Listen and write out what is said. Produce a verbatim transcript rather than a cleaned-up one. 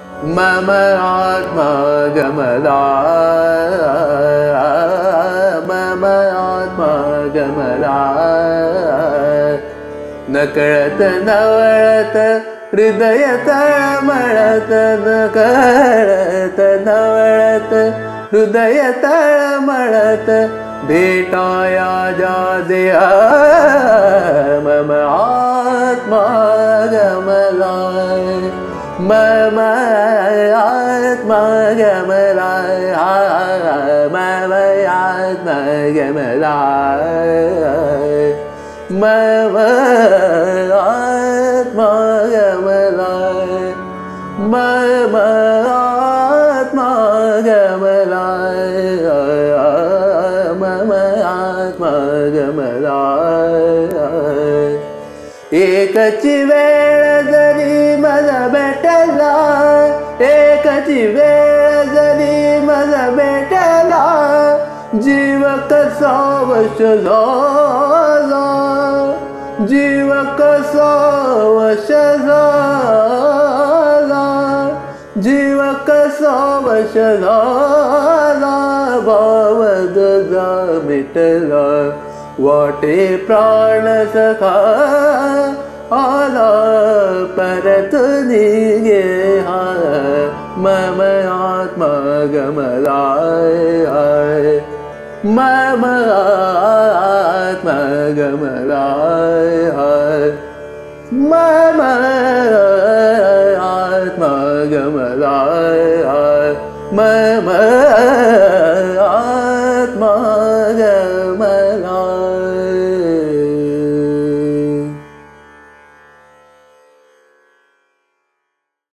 मम आत्मा गमलाय मम आत्मा गमलाय न कळत न वळत हृदय तळमळत न कळत न वळत हृदय तळमळत भेटाया जा देहा मम आत्मा गमलाय मम आत्मा गमलाय मम आत्मा गमलाय मम आत्मा गमलाय मम आत्मा गमलाय मम आत्मा गमलाय एकची वेळ जरी मला भेटला एकची वेळ जरी मला भेटला जीव कसा वश झाला जीव कसा वश झाला जीव कसा वश झाला भाव तुझा मिटला वाटे प्राण सखा आला परत निघे हा मम आत्मा गमलाय मम आत्मा गमलाय मम आत्मा गमलाय मम